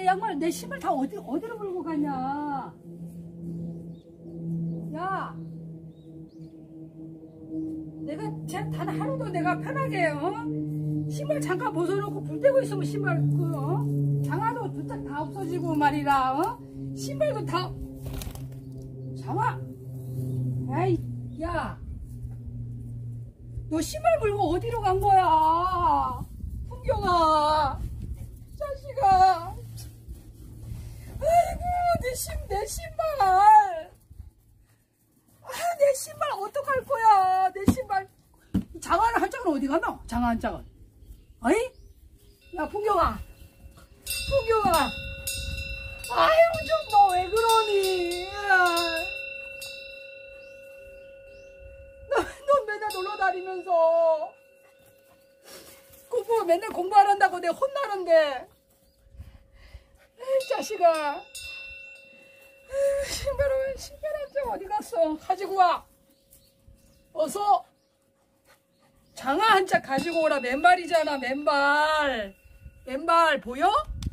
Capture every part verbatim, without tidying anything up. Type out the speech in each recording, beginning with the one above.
양말, 내 신발 다 어디, 어디로 물고 가냐? 야! 내가 단 하루도 내가 편하게, 어? 신발 잠깐 벗어놓고 불 떼고 있으면 신발, 그, 어? 장화도 두짝 다 없어지고 말이라, 어? 신발도 다, 장화! 에이, 야! 너 신발 물고 어디로 간 거야? 풍경아! 자식아! 아이고, 내 신, 내 신발! 아, 내 신발 어떡할 거야? 내 신발. 장화는 한 짝은 어디 갔나? 장화 한 짝은. 어이? 야, 풍경아. 풍경아. 아유, 좀 너 왜 그러니? 너, 너 맨날 놀러 다니면서. 공부, 맨날 공부 안 한다고 내가 혼나는데. 에이, 자식아. 에이, 신발은, 신발 한 짝 어디 갔어? 가지고 와. 어서. 장화 한 짝 가지고 오라. 맨발이잖아, 맨발. 맨발, 보여?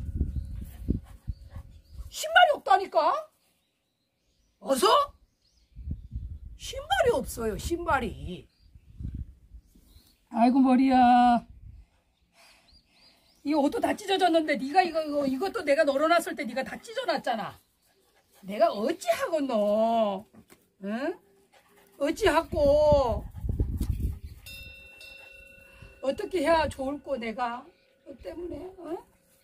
신발이 없다니까? 어서? 신발이 없어요, 신발이. 아이고, 머리야. 이 옷도 다 찢어졌는데 네가 이거, 이거 이것도 내가 널어놨을 때 네가 다 찢어놨잖아. 내가 어찌하고 너, 응? 어찌하고 어떻게 해야 좋을꼬 내가 너 때문에, 어?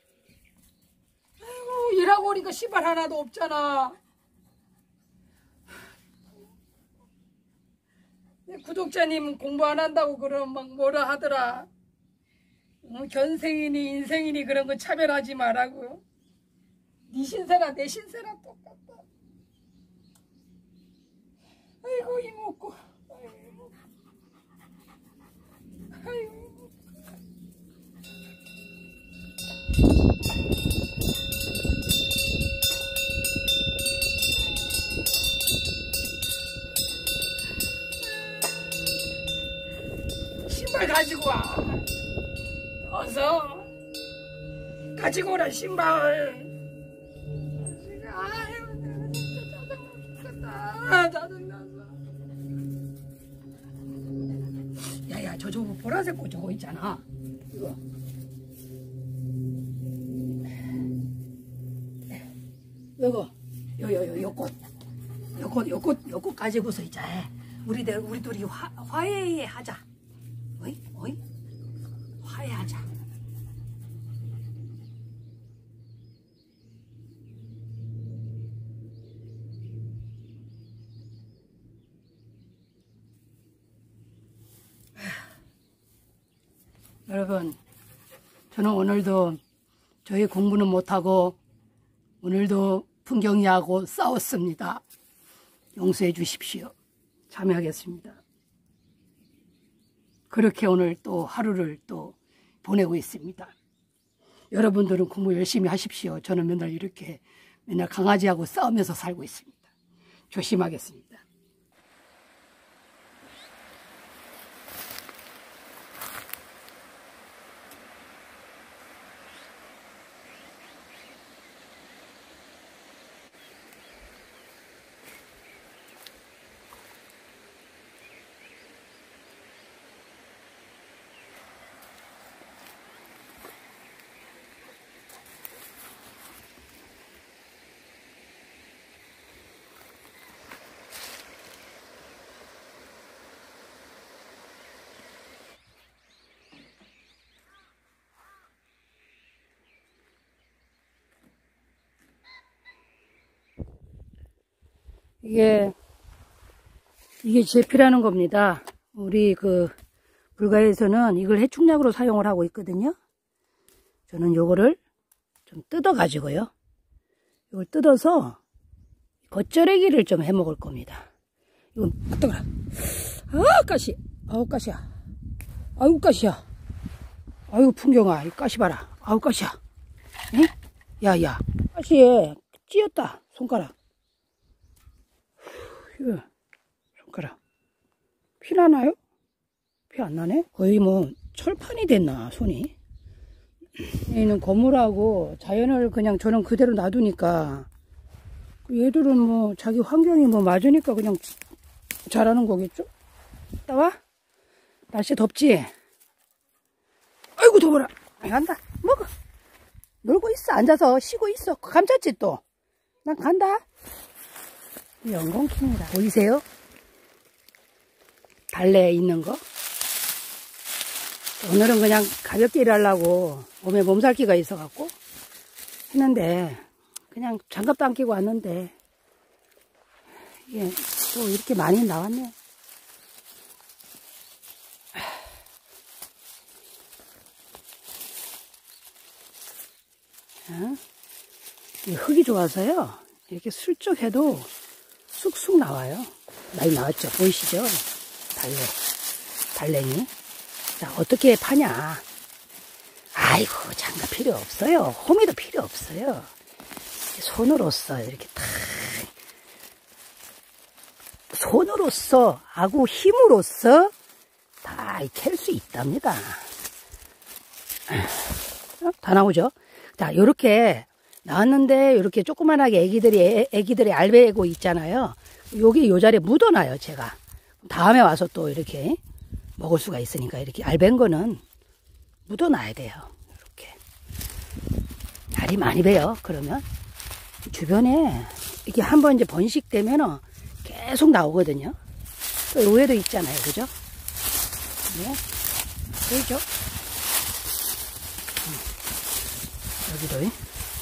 아이고, 일하고 오니까 신발 하나도 없잖아. 내 구독자님 공부 안 한다고 그러면 막 뭐라 하더라. 어, 견생이니 인생이니 그런 거 차별하지 말라고. 네 신세라 내 신세라 똑같다. 아이고, 이먹고. 아이고. 아이고. 신발 가지고 와. 어서 가지고 오라, 신발. 아유, 진짜 짜증나 죽겠다. 짜증나서. 야야, 저 저거 보라색 꽃 저거 있잖아. 이거. 요거, 요요요 요 꽃, 요 꽃, 요 꽃, 요 꽃 가지고서 있자. 우리 들 우리 둘이 화 화해 하자. 어이, 어이, 화해하자. 여러분, 저는 오늘도 저희 공부는 못하고 오늘도 풍경이하고 싸웠습니다. 용서해 주십시오. 참여하겠습니다. 그렇게 오늘 또 하루를 또 보내고 있습니다. 여러분들은 공부 열심히 하십시오. 저는 맨날 이렇게 맨날 강아지하고 싸우면서 살고 있습니다. 조심하겠습니다. 이게, 이게 제피라는 겁니다. 우리 그, 불가에서는 이걸 해충약으로 사용을 하고 있거든요. 저는 요거를 좀 뜯어가지고요. 이걸 뜯어서 겉절이기를 좀 해 먹을 겁니다. 이건 뜯어라. 아, 가시. 아우, 가시야. 아이고, 가시야. 아이고, 풍경아. 이 가시 봐라. 아우, 가시야. 응? 야, 야. 가시에 찧었다. 손가락. 휴, 손가락. 피 나나요? 피 안 나네? 거의 뭐 철판이 됐나 손이. 얘는 거물하고 자연을 그냥 저는 그대로 놔두니까 얘들은 뭐 자기 환경이 뭐 맞으니까 그냥 자라는 거겠죠? 나와? 날씨 덥지? 아이고 더워라. 간다. 먹어. 놀고 있어. 앉아서 쉬고 있어. 감췄지 또. 난 간다. 영광킹이다. 보이세요? 달래에 있는 거. 오늘은 그냥 가볍게 일하려고 몸에 몸살기가 있어갖고 했는데 그냥 장갑도 안 끼고 왔는데 이게 또 이렇게 많이 나왔네. 어? 이 흙이 좋아서요. 이렇게 슬쩍 해도 쑥쑥 나와요. 많이 나왔죠. 보이시죠? 달래, 달랭이. 자, 어떻게 파냐? 아이고, 장갑 필요 없어요. 호미도 필요 없어요. 손으로써 이렇게 탁 손으로써 하고 힘으로써 다 캘 수 있답니다. 다 나오죠? 자, 요렇게 나왔는데 요렇게 조그만하게 애기들이 애기들이 알배고 있잖아요. 여기 요 자리에 묻어놔요, 제가. 다음에 와서 또 이렇게 먹을 수가 있으니까 이렇게 알밴 거는 묻어놔야 돼요. 이렇게 알이 많이 배요. 그러면 주변에 이게 한번 이제 번식되면은 계속 나오거든요. 또 여기에도 있잖아요, 그죠? 네, 보이죠? 여기도.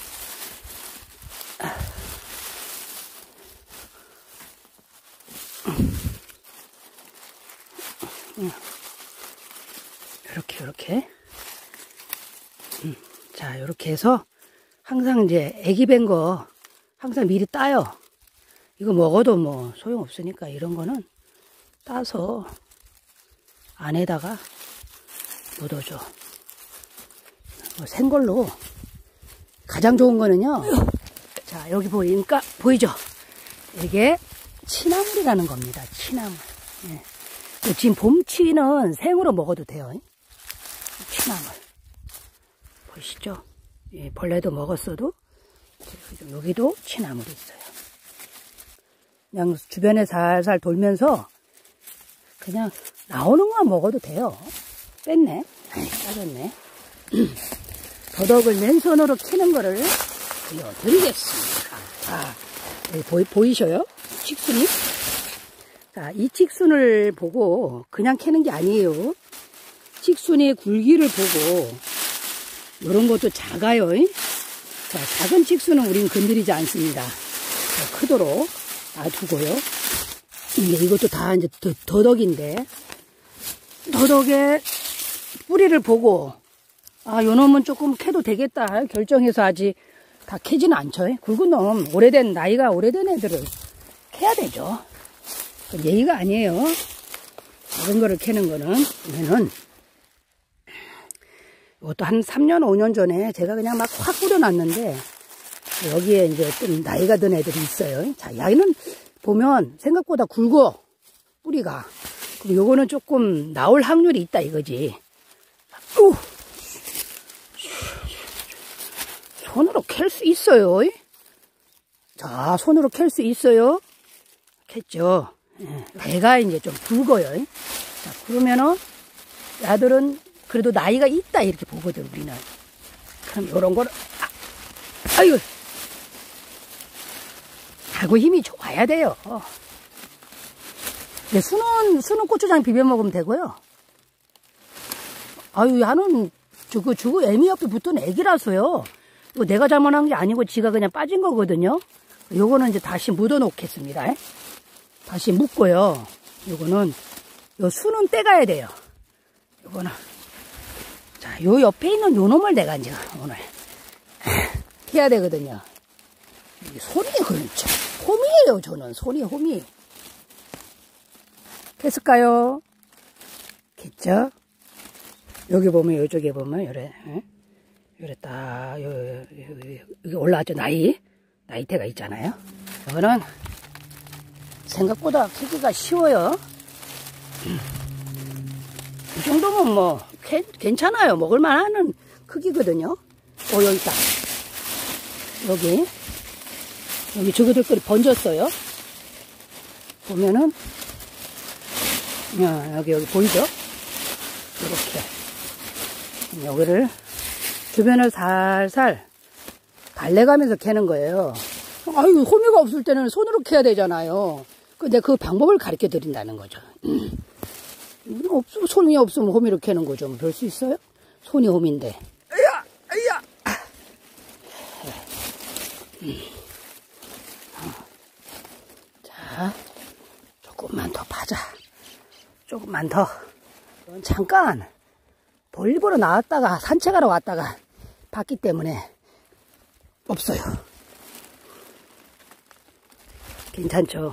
이렇게 이렇게. 음, 자, 이렇게 해서 항상 이제 애기 밴 거 항상 미리 따요. 이거 먹어도 뭐 소용없으니까 이런 거는 따서 안에다가 묻어줘. 뭐 생걸로 가장 좋은 거는요. 자, 여기 보이니까 보이죠? 이게 취나물이라는 겁니다. 취나물. 예. 지금 봄치는 생으로 먹어도 돼요. 취나물. 보이시죠? 예, 벌레도 먹었어도 여기도 취나물이 있어요. 그냥 주변에 살살 돌면서 그냥 나오는 것만 먹어도 돼요. 뺐네. 아이, 빠졌네. 더덕을 맨손으로 캐는 거를 보여드리겠습니다. 아, 여기 보이, 보이셔요? 직순이? 자, 이 직순을 보고 그냥 캐는 게 아니에요. 직순의 굵기를 보고 이런 것도 작아요. 자, 작은 직순은 우린 건드리지 않습니다. 자, 크도록 놔두고요. 이게 이것도 다 이제 더, 더덕인데 더덕의 뿌리를 보고 아, 요 놈은 조금 캐도 되겠다 결정해서 아직 다 캐지는 않죠. 굵은 놈, 오래된 나이가 오래된 애들을 캐야 되죠. 예의가 아니에요. 작은 거를 캐는 거는. 얘는 이것도 한 삼 년, 오 년 전에 제가 그냥 막 확 뿌려놨는데 여기에 이제 좀 나이가 든 애들이 있어요. 자, 얘는 보면 생각보다 굵어, 뿌리가. 그리고 요거는 조금 나올 확률이 있다 이거지. 오! 손으로 캘 수 있어요. 자, 손으로 캘 수 있어요. 캤죠. 배가 이제 좀 굵어요. 자, 그러면은 야들은 그래도 나이가 있다 이렇게 보거든 우리는. 그럼 요런 거를 아, 아이고 하고 힘이 좋아야 돼요. 네, 순은 순은 고추장 비벼 먹으면 되고요. 아유, 야는 저거 저거 애미 옆에 붙은 애기라서요. 이거 내가 잘못한 게 아니고 지가 그냥 빠진 거거든요. 요거는 이제 다시 묻어 놓겠습니다. 다시 묻고요. 요거는 요 순은 떼가야 돼요. 요거는 자, 요 옆에 있는 요 놈을 내가 이제 오늘 해야 되거든요. 손이 그렇죠. 홈이에요. 저는 손이 홈이. 됐을까요? 됐죠? 여기 보면 요쪽에 보면 요래 요래 딱 요, 요, 요, 여기 올라왔죠. 나이 나이대가 있잖아요. 이거는 생각보다 캐기가 쉬워요. 이 정도면 뭐 괜찮아요. 먹을만한 크기거든요. 어, 여기 있다. 여기. 여기 저기들끼리 번졌어요. 보면은, 야, 여기, 여기 보이죠? 이렇게. 여기를 주변을 살살 달래가면서 캐는 거예요. 아유, 호미가 없을 때는 손으로 캐야 되잖아요. 근데 그 방법을 가르쳐 드린다는 거죠. 없, 손이 없으면 호미로 캐는 거죠. 별 수 있어요? 손이 호미인데. 으야! 으야! 자, 조금만 더 파자. 조금만 더. 잠깐 볼일 보러 나왔다가 산책하러 왔다가 봤기 때문에 없어요. 괜찮죠?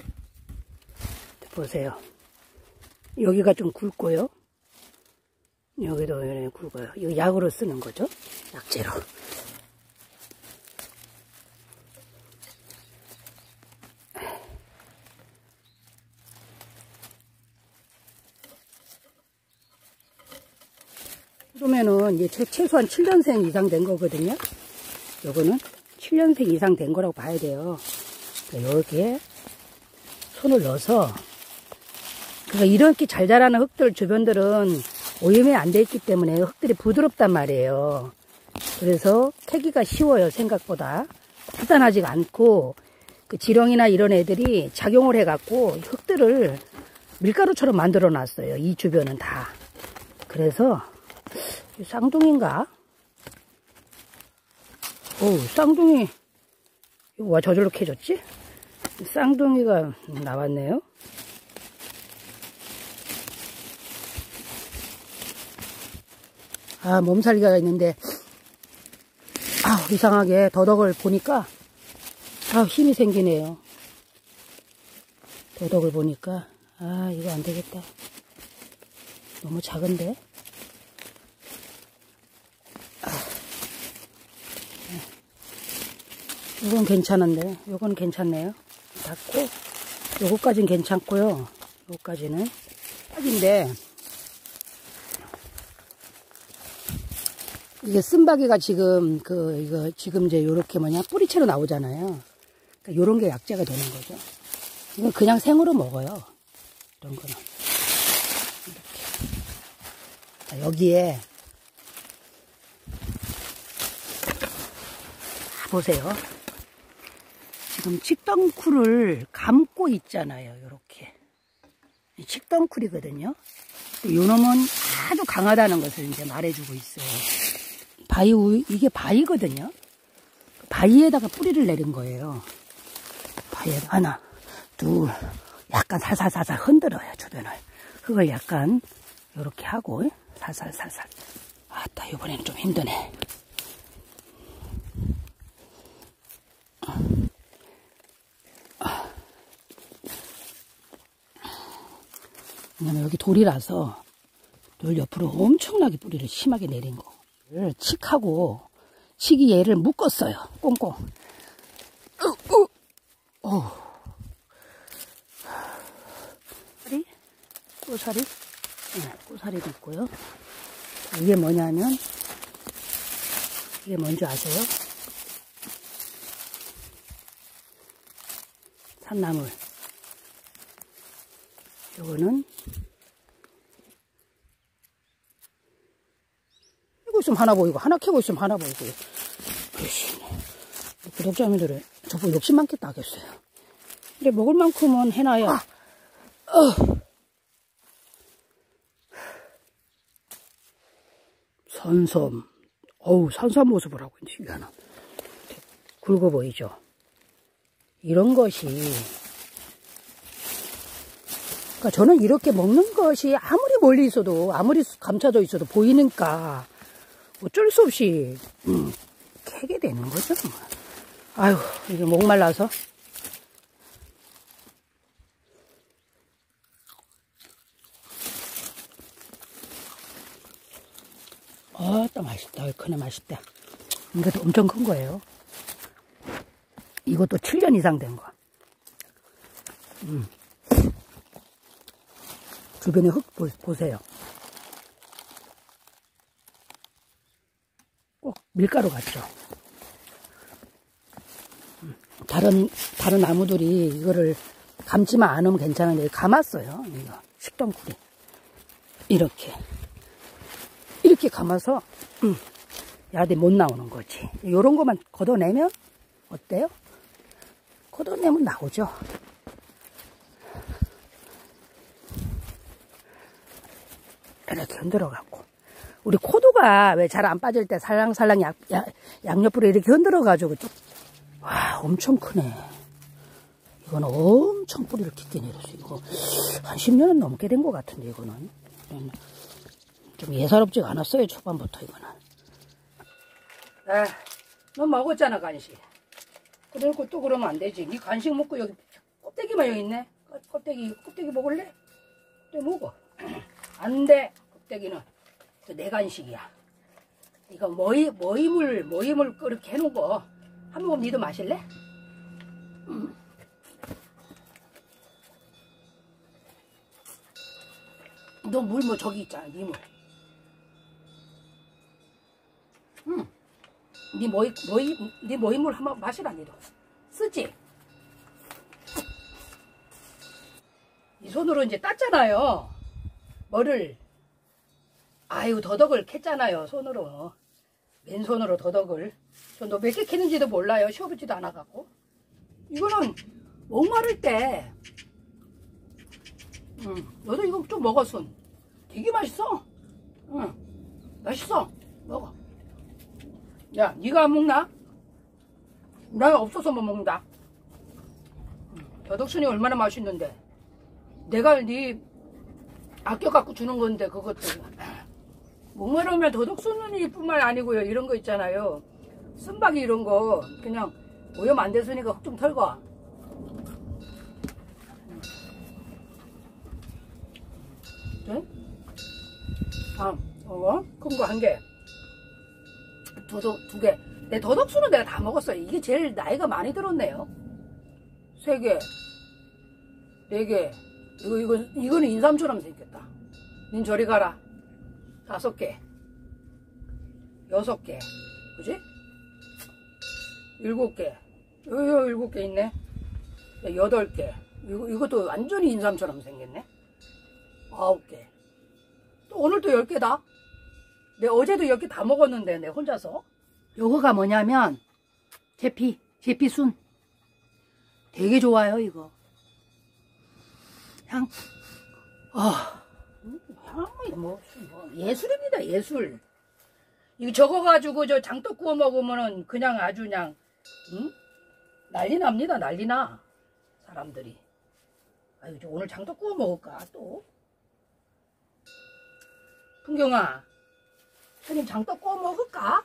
보세요. 여기가 좀 굵고요. 여기도 굵어요. 이거 약으로 쓰는 거죠. 약재로. 그러면은 이제 최소한 칠 년생 이상 된 거거든요. 요거는 칠 년생 이상 된 거라고 봐야 돼요. 여기에 손을 넣어서, 그러니까 이렇게 잘 자라는 흙들 주변들은 오염이 안 돼 있기 때문에 흙들이 부드럽단 말이에요. 그래서 캐기가 쉬워요. 생각보다 단단하지가 않고, 그 지렁이나 이런 애들이 작용을 해갖고 흙들을 밀가루처럼 만들어 놨어요. 이 주변은 다. 그래서 쌍둥이인가? 오, 쌍둥이. 이거 왜 저절로 캐졌지? 쌍둥이가 나왔네요. 아, 몸살기가 있는데, 아, 이상하게 더덕을 보니까, 아, 힘이 생기네요. 더덕을 보니까, 아, 이거 안 되겠다. 너무 작은데? 이건 괜찮은데, 이건 괜찮네요. 닫고, 요거까지는 괜찮고요. 요거까지는 딱인데, 이게 쓴바귀가 지금 그 이거 지금 이제 요렇게 뭐냐 뿌리채로 나오잖아요. 그러니까 요런 게 약재가 되는 거죠. 이건 그냥 생으로 먹어요. 이런 거는 이렇게. 자, 여기에 보세요. 지금 칡덩쿨을 감고 있잖아요. 요렇게 칡덩쿨이거든요. 요 놈은 아주 강하다는 것을 이제 말해주고 있어요. 바위 우유, 이게 바위거든요. 바위에다가 뿌리를 내린 거예요. 바위에 하나, 둘, 약간 살살살살 흔들어요, 주변을. 그걸 약간, 요렇게 하고, 살살살살. 아따, 이번에는 좀 힘드네. 왜냐면 여기 돌이라서, 돌 옆으로 엄청나게 뿌리를 심하게 내린 거. 칡하고 칡이 얘를 묶었어요. 꽁꽁. 어, 어. 어. 꼬사리? 꼬사리? 네, 꼬사리도 있고요. 이게 뭐냐면 이게 뭔지 아세요? 산나물. 요거는 있으면 하나 보이고 하나 캐고 있으면 하나 보이고. 그렇지. 구독자님들은 저보고 욕심 많겠다 하겠어요. 근데 먹을 만큼은 해놔야. 아. 어. 선섬. 어우, 산삼 모습을 하고 있는 신기하나. 굵어 보이죠? 이런 것이, 그러니까 저는 이렇게 먹는 것이 아무리 멀리 있어도, 아무리 감춰져 있어도 보이니까 어쩔 수 없이 음, 캐게 되는 거죠. 아유, 이게 목말라서. 아따 맛있다. 크네 맛있다. 이것도 엄청 큰 거예요. 이것도 칠 년 이상 된 거. 음. 주변에 흙 보, 보세요. 밀가루 같죠. 다른 다른 나무들이 이거를 감지만 않으면 괜찮은데 감았어요. 이거 식동굴이 이렇게 이렇게 감아서 음, 야대 못 나오는 거지. 요런 것만 걷어내면 어때요? 걷어내면 나오죠. 이렇게 흔들어갖고 우리 코도가 왜 잘 안 빠질 때 살랑살랑 약, 약, 양옆으로 이렇게 흔들어가지고 좀, 와 엄청 크네. 이거는 엄청 뿌리를 깊게 내렸어. 이거 한 십 년은 넘게 된 것 같은데 이거는 좀 예사롭지가 않았어요. 초반부터 이거는. 아, 너 먹었잖아 간식. 그러고 또 그러면 안 되지. 네 간식 먹고 여기 껍데기만 여기 있네. 껍데기 껍데기 먹을래? 또 먹어. 안 돼. 껍데기는 내 간식이야. 이거 모이, 모임을 모임을 그렇게 해놓은 거 한 모금 니도 마실래? 음. 너 물 뭐 저기 있잖아. 니 물. 응. 니 모이 모이 니 모임물 한번 마시라 니도. 쓰지? 이 손으로 이제 땄잖아요. 뭐를. 아유 더덕을 캤잖아요. 손으로. 맨손으로 더덕을. 저 너 몇 개 캐는지도 몰라요. 쉬어보지도 않아갖고. 이거는 목마를 때 응. 너도 이거 좀 먹어 손. 되게 맛있어. 응. 맛있어. 먹어. 야 니가 안 먹나? 나 없어서 못 먹는다. 더덕순이 얼마나 맛있는데. 내가 니 아껴갖고 주는 건데 그것도 목마르면 더덕순이 뿐만 아니고요. 이런 거 있잖아요. 쓴박이 이런 거 그냥 오염 안 됐으니까 흙 좀 털고. 네? 아, 어? 큰 거 한 개. 더덕 두 개. 내 더덕순은 내가 다 먹었어요. 이게 제일 나이가 많이 들었네요. 세 개. 네 개. 이거, 이거, 이거는 인삼처럼 생겼다. 닌 저리 가라. 다섯 개. 여섯 개. 그지? 일곱 개. 여기, 여기 일곱 개 있네. 여덟 개. 이거, 이것도 완전히 인삼처럼 생겼네. 아홉 개. 또 오늘 또 열 개다. 내 어제도 열 개 다 먹었는데, 내 혼자서. 요거가 뭐냐면, 제피, 제피순. 되게 좋아요, 이거. 향, 아, 향이 뭐, 뭐, 예술입니다, 예술. 이거 적어가지고 저 장떡 구워 먹으면은 그냥 아주 그냥, 응? 난리 납니다, 난리 나. 사람들이. 아유, 저 오늘 장떡 구워 먹을까, 또? 풍경아, 형님 장떡 구워 먹을까?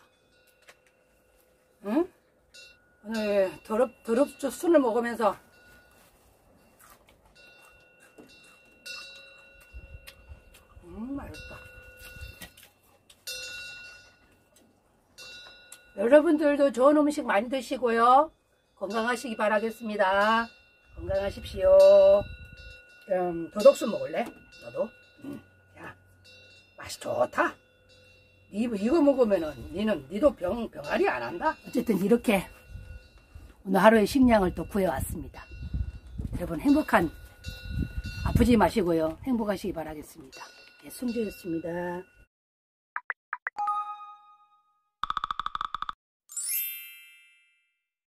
응? 오늘 더럽, 더럽 순을 먹으면서 음, 맛있다. 여러분들도 좋은 음식 많이 드시고요. 건강하시기 바라겠습니다. 건강하십시오. 음, 더덕순 먹을래? 너도? 음, 야, 맛이 좋다. 니, 이거 먹으면은, 니는, 니도 병, 병아리 안 한다? 어쨌든 이렇게 오늘 하루의 식량을 또 구해왔습니다. 여러분 행복한, 아프지 마시고요. 행복하시기 바라겠습니다. 네, 손주였습니다.